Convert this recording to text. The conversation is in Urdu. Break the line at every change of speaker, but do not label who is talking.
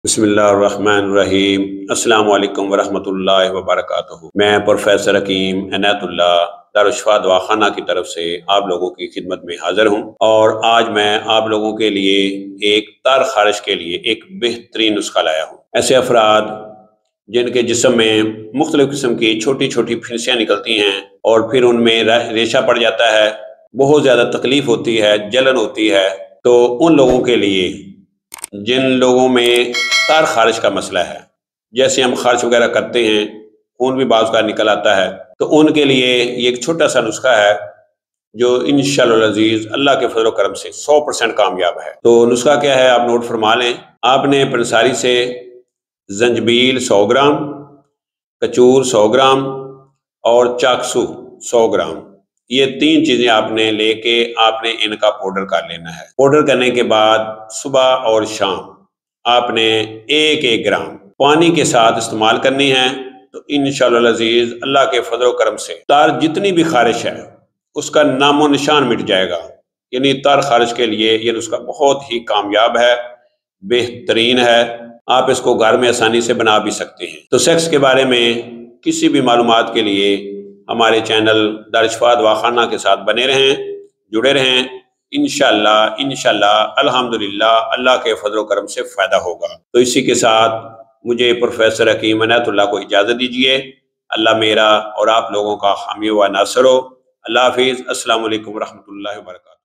بسم اللہ الرحمن الرحیم۔ السلام علیکم ورحمۃ اللہ وبرکاتہ۔ میں پروفیسر حکیم عنایت اللہ دارالشفا دواخانہ کی طرف سے آپ لوگوں کی خدمت میں حاضر ہوں، اور آج میں آپ لوگوں کے لیے ایک تار خارش کے لیے ایک بہترین نسخہ لایا ہوں۔ ایسے افراد جن کے جسم میں مختلف قسم کی چھوٹی چھوٹی پھنسیاں نکلتی ہیں اور پھر ان میں ریشہ پڑ جاتا ہے، بہت زیادہ تکلیف ہوتی ہے، جلن ہوتی ہے، تو ان لوگوں کے لیے جن لوگوں میں تار خارش کا مسئلہ ہے، جیسے ہم خارش وغیرہ کرتے ہیں، خون بھی بعض کا نکل آتا ہے، تو ان کے لیے یہ ایک چھوٹا سا نسخہ ہے جو انشاءاللہ العزیز اللہ کے فضل و کرم سے 100% کامیاب ہے۔ تو نسخہ کیا ہے آپ نوٹ فرما لیں۔ آپ نے پنساری سے زنجبیل 100 گرام، کچور 100 گرام اور چاکسو 100 گرام، یہ تین چیزیں آپ نے لے کے آپ نے ان کا پاؤڈر کر لینا ہے۔ پاؤڈر کرنے کے بعد صبح اور شام آپ نے 1 گرام پانی کے ساتھ استعمال کرنی ہے، تو انشاءاللہ العزیز اللہ کے فضل و کرم سے تار جتنی بھی خارش ہے اس کا نام و نشان مٹ جائے گا۔ یعنی تار خارش کے لیے یہ نسخہ بہت ہی کامیاب ہے، بہترین ہے، آپ اس کو گھر میں آسانی سے بنا بھی سکتے ہیں۔ تو سیکس کے بارے میں کسی بھی معلومات کے لیے ہمارے چینل دارالشفا دواخانہ کے ساتھ بنے رہیں، جڑے رہیں، انشاءاللہ الحمدللہ اللہ کے فضل و کرم سے فائدہ ہوگا۔ تو اسی کے ساتھ مجھے پروفیسر حکیم عنایت اللہ کو اجازت دیجیے۔ اللہ میرا اور آپ لوگوں کا حامی و ناصر ہو۔ اللہ حافظ۔ السلام علیکم ورحمۃ اللہ وبرکاتہ۔